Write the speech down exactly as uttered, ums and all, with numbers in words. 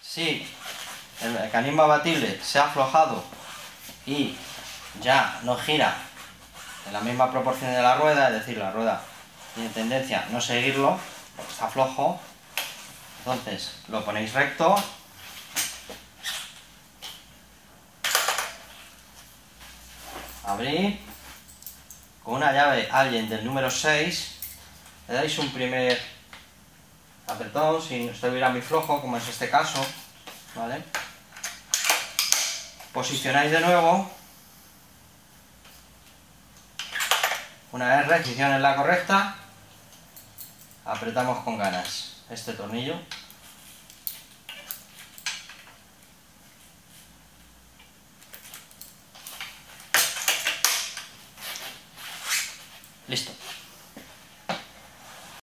Si el mecanismo abatible se ha aflojado y ya no gira en la misma proporción de la rueda, es decir, la rueda tiene tendencia a no seguirlo porque está flojo, entonces lo ponéis recto, abrir, con una llave Allen del número seis, le dais un primer apretón, si estuviera muy flojo, como es este caso, ¿vale? Posicionáis de nuevo, una vez la posición es la correcta, apretamos con ganas este tornillo. Listo.